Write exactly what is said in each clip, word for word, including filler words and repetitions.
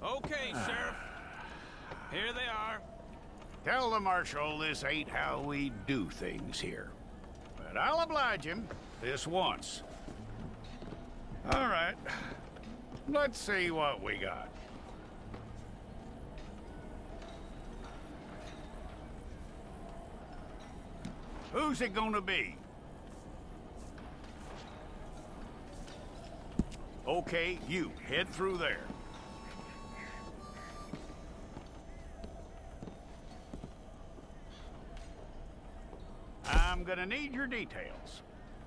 Okay, Sheriff. Here they are. Tell the Marshal this ain't how we do things here. But I'll oblige him this once. All right. Let's see what we got. Who's it gonna be? Okay, you head through there. I'm gonna need your details.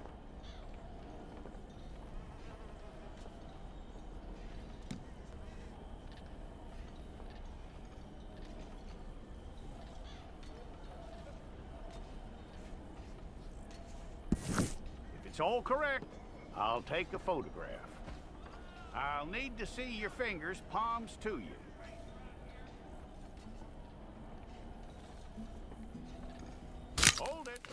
If it's all correct, I'll take a photograph. I'll need to see your fingers, palms to you. Hold it.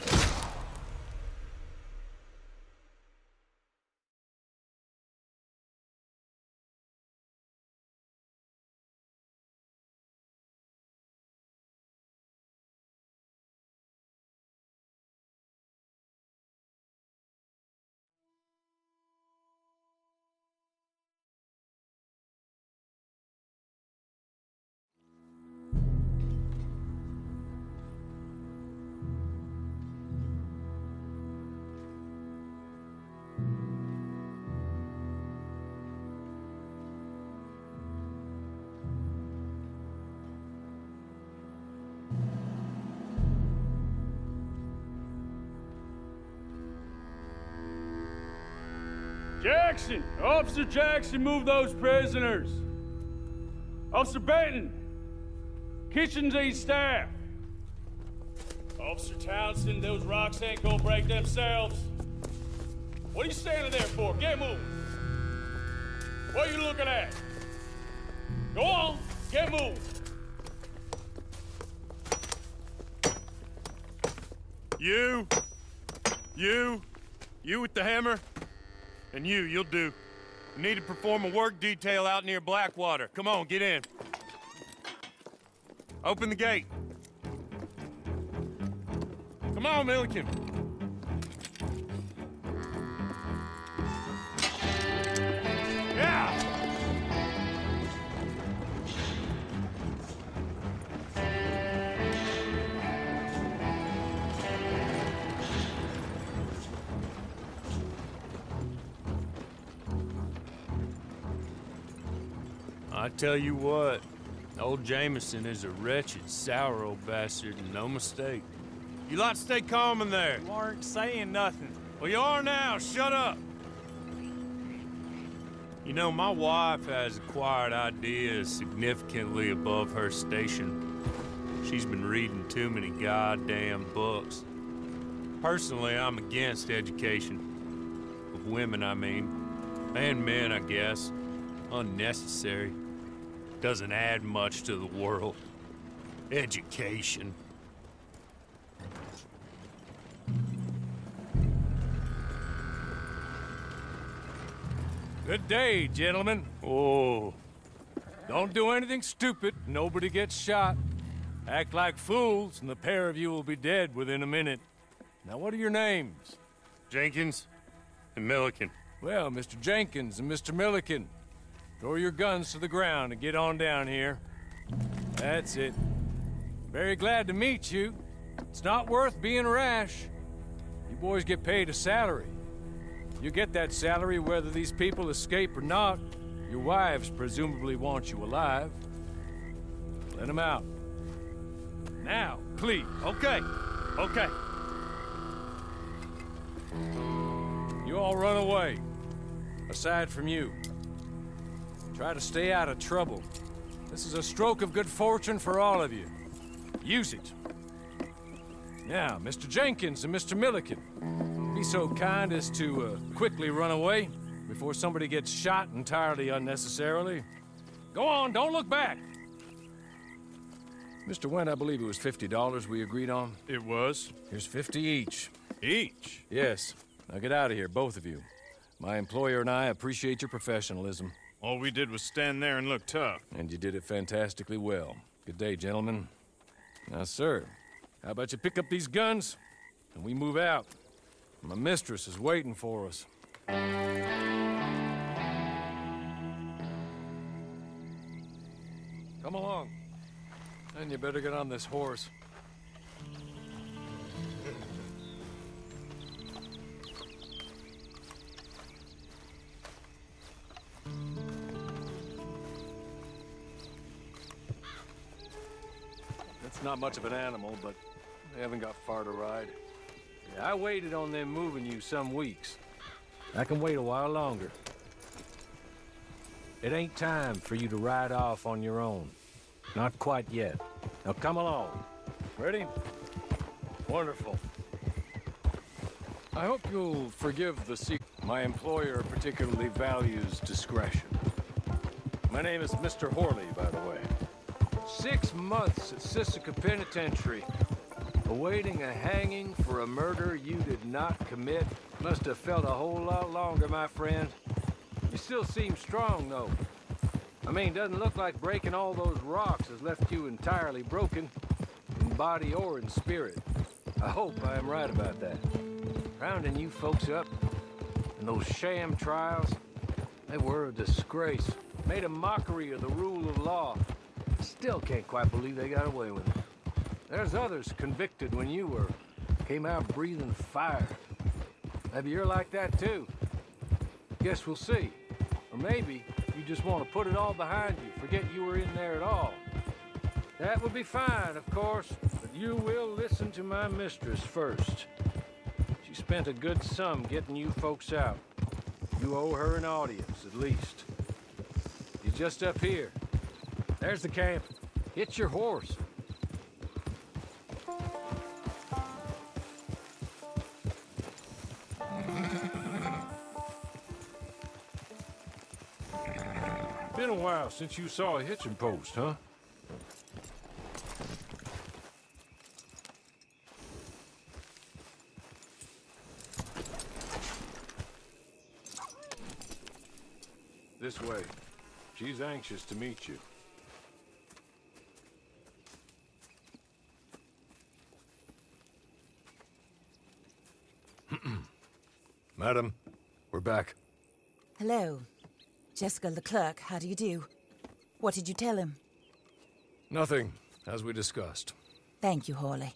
Jackson! Officer Jackson, move those prisoners! Officer Benton! Kitchens aid staff! Officer Townsend, those rocks ain't gonna break themselves. What are you standing there for? Get moving! What are you looking at? Go on, get moving! You! You! You with the hammer? And you, you'll do. You need to perform a work detail out near Blackwater. Come on, get in. Open the gate. Come on, Milliken. Yeah! I tell you what, old Jameson is a wretched, sour old bastard, and no mistake. You lot stay calm in there. You aren't saying nothing. Well, you are now. Shut up. You know, my wife has acquired ideas significantly above her station. She's been reading too many goddamn books. Personally, I'm against education. Of women, I mean. And men, I guess. Unnecessary. Doesn't add much to the world. Education. Good day, gentlemen. Oh. Don't do anything stupid. Nobody gets shot. Act like fools, and the pair of you will be dead within a minute. Now, what are your names? Jenkins and Milliken. Well, Mister Jenkins and Mister Milliken, throw your guns to the ground and get on down here. That's it. Very glad to meet you. It's not worth being rash. You boys get paid a salary. You get that salary whether these people escape or not. Your wives presumably want you alive. Let them out. Now, please. Okay, okay. You all run away. Aside from you. Try to stay out of trouble. This is a stroke of good fortune for all of you. Use it. Now, Mister Jenkins and Mister Milliken, be so kind as to uh, quickly run away before somebody gets shot entirely unnecessarily. Go on, don't look back. Mister Wendt, I believe it was fifty dollars we agreed on. It was. Here's fifty each. Each? Yes. Now get out of here, both of you. My employer and I appreciate your professionalism. All we did was stand there and look tough. And you did it fantastically well. Good day, gentlemen. Now, sir, how about you pick up these guns, and we move out? My mistress is waiting for us. Come along. And you better get on this horse. It's not much of an animal, but they haven't got far to ride. Yeah, I waited on them moving you some weeks. I can wait a while longer. It ain't time for you to ride off on your own. Not quite yet. Now come along. Ready? Wonderful. I hope you'll forgive the secret. My employer particularly values discretion. My name is Mister Horley, by the way. Six months at Sisika Penitentiary, awaiting a hanging for a murder you did not commit. Must have felt a whole lot longer, my friend. You still seem strong, though. I mean, doesn't look like breaking all those rocks has left you entirely broken, in body or in spirit. I hope I am right about that. Rounding you folks up, and those sham trials, they were a disgrace. Made a mockery of the rule of law. Still can't quite believe they got away with it. There's others convicted when you were. Came out breathing fire. Maybe you're like that too. Guess we'll see. Or maybe you just want to put it all behind you, forget you were in there at all. That would be fine, of course, but you will listen to my mistress first. She spent a good sum getting you folks out. You owe her an audience, at least. She's just up here. There's the camp. Hit your horse. Been a while since you saw a hitching post, huh? This way. She's anxious to meet you. Madam, we're back. Hello. Jessica Leclerc, how do you do? What did you tell him? Nothing, as we discussed. Thank you, Horley.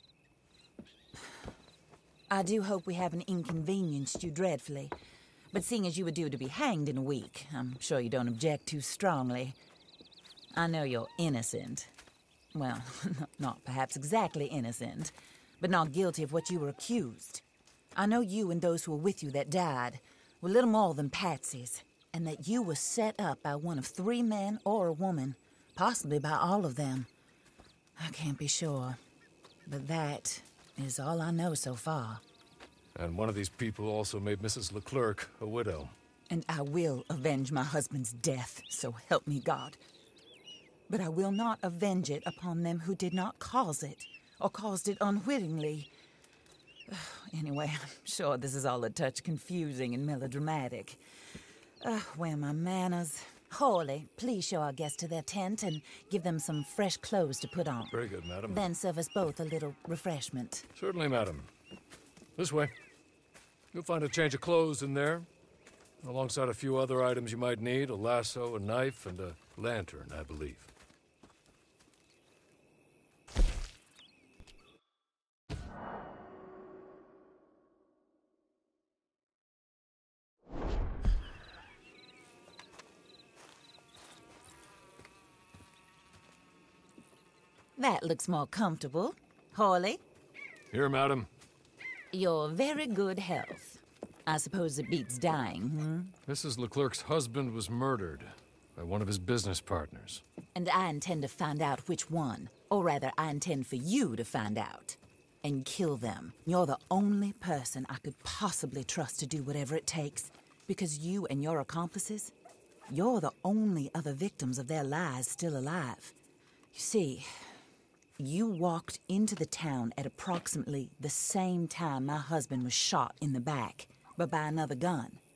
I do hope we haven't inconvenienced you dreadfully. But seeing as you were due to be hanged in a week, I'm sure you don't object too strongly. I know you're innocent. Well, not perhaps exactly innocent, but not guilty of what you were accused. I know you and those who were with you that died were little more than patsies, and that you were set up by one of three men or a woman, possibly by all of them. I can't be sure, but that is all I know so far. And one of these people also made Missus Leclerc a widow. And I will avenge my husband's death, so help me God. But I will not avenge it upon them who did not cause it, or caused it unwittingly. Anyway, I'm sure this is all a touch confusing and melodramatic. Uh, where are my manners? Horley, please show our guests to their tent and give them some fresh clothes to put on. Very good, madam. Then serve us both a little refreshment. Certainly, madam. This way. You'll find a change of clothes in there, alongside a few other items you might need, a lasso, a knife, and a lantern, I believe. That looks more comfortable. Horley? Here, madam. Your very good health. I suppose it beats dying, hmm? Missus Leclerc's husband was murdered by one of his business partners. And I intend to find out which one. Or rather, I intend for you to find out. And kill them. You're the only person I could possibly trust to do whatever it takes. Because you and your accomplices, you're the only other victims of their lies still alive. You see, you walked into the town at approximately the same time my husband was shot in the back, but by another gun.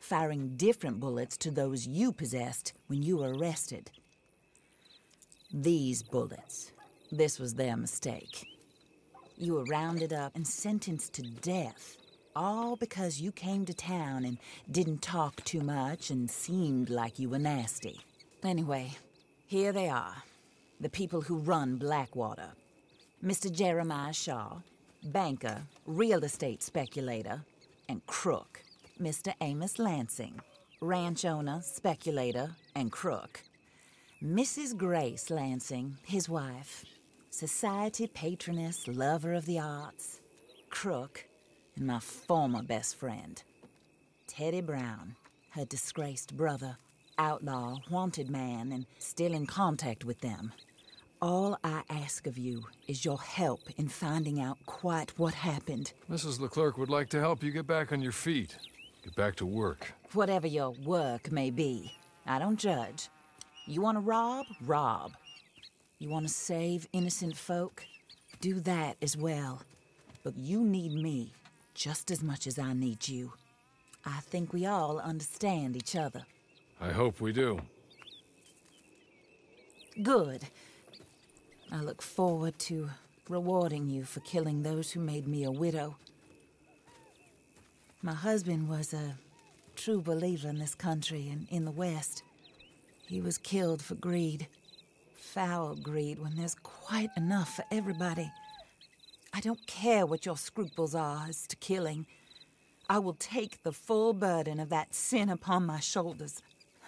firing different bullets to those you possessed when you were arrested. These bullets, this was their mistake. You were rounded up and sentenced to death, all because you came to town and didn't talk too much and seemed like you were nasty. Anyway, here they are, the people who run Blackwater. Mister Jeremiah Shaw, banker, real estate speculator, and crook. Mister Amos Lansing, ranch owner, speculator, and crook. Missus Grace Lansing, his wife, society patroness, lover of the arts, crook, and my former best friend. Teddy Brown, her disgraced brother, outlaw, wanted man, and still in contact with them. All I ask of you is your help in finding out quite what happened. Missus Leclerc would like to help you get back on your feet. Get back to work. Whatever your work may be, I don't judge. You want to rob? Rob. You want to save innocent folk? Do that as well. But you need me just as much as I need you. I think we all understand each other. I hope we do. Good. I look forward to rewarding you for killing those who made me a widow. My husband was a true believer in this country and in the West. He was killed for greed. Foul greed when there's quite enough for everybody. I don't care what your scruples are as to killing. I will take the full burden of that sin upon my shoulders.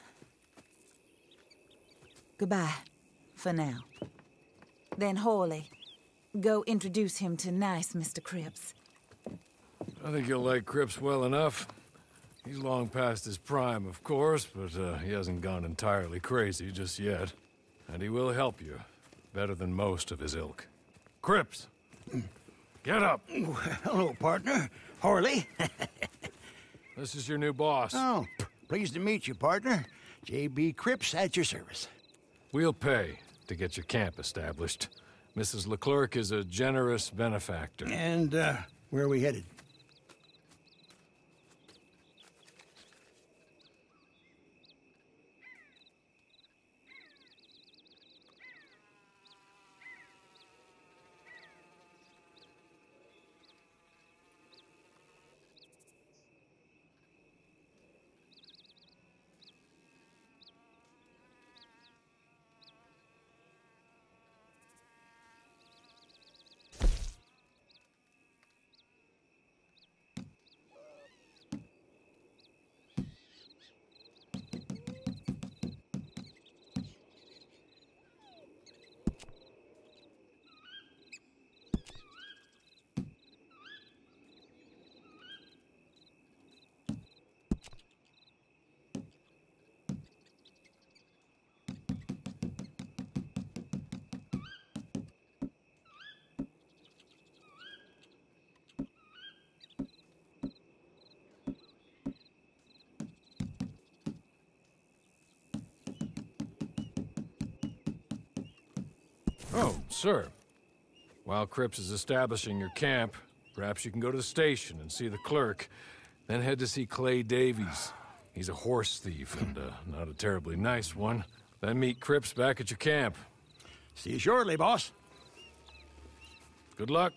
Goodbye, for now. Then Hawley, go introduce him to nice Mister Cripps. I think you'll like Cripps well enough. He's long past his prime, of course, but uh, he hasn't gone entirely crazy just yet. And he will help you, better than most of his ilk. Cripps! Get up! Hello, partner. Hawley. This is your new boss. Oh, pleased to meet you, partner. J B Cripps at your service. We'll pay to get your camp established. Missus Leclerc is a generous benefactor. And, uh, where are we headed? Oh, sir. While Cripps is establishing your camp, perhaps you can go to the station and see the clerk, then head to see Clay Davies. He's a horse thief, and uh, not a terribly nice one. Then meet Cripps back at your camp. See you shortly, boss. Good luck.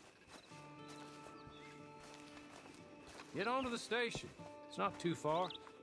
Get on to the station. It's not too far.